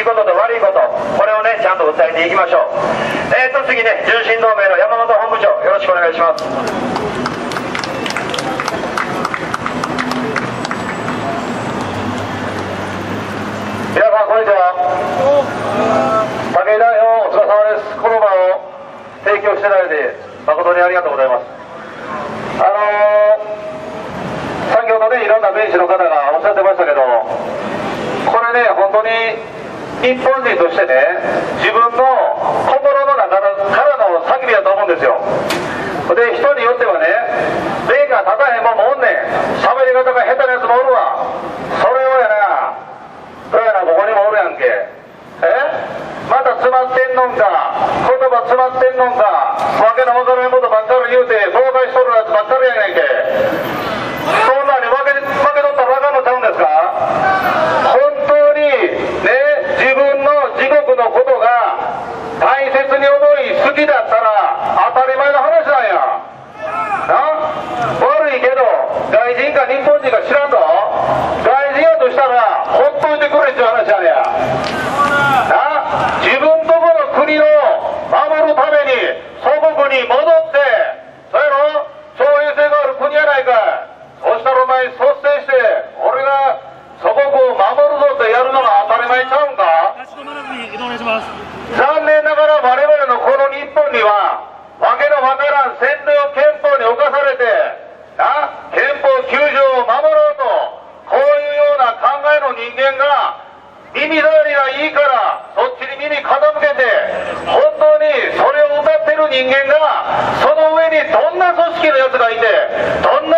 ことと悪いこと、これをねちゃんと訴えていきましょう。次ね、純真同盟の山本本部長、よろしくお願いします。皆さんこんにちは。武井代表、お疲れ様です。この場を提供していただいて誠にありがとうございます。先ほどね、いろんな弁士の方がおっしゃってましたけど、これね、本当に日本人としてね、自分の心の中からの叫びだと思うんですよ。で、人によってはね、弁が立たへんもんもおんねん、喋り方が下手なやつもおるわ、それをやな、どうやらここにもおるやんけ、また詰まってんのんか、言葉詰まってんのんか、わけのわからないことばっかり言うて、妨害しとるやつばっかりやねんけ。そんなに負けとったらあかんのちゃうんですか。本当にね、自分の自国のことが大切に思い好きだったら当たり前の話なんやな。悪いけど外人か日本人か知らんぞ、外人やとしたらほっといてくれっていう話やねやな。自分とこの国を守るために祖国に戻って、そやろ、徴兵制がある国やないかい。そしたらお前率先して俺が祖国を守るぞってやるのが当たり前ちゃうんか。残念ながら我々のこの日本にはわけのわからん占領憲法に侵されてな、憲法9条を守ろうとこういうような考えの人間が耳障りがいいからそっちに耳傾けて、本当にそれを歌ってる人間がその上にどんな組織のやつがいて、どんな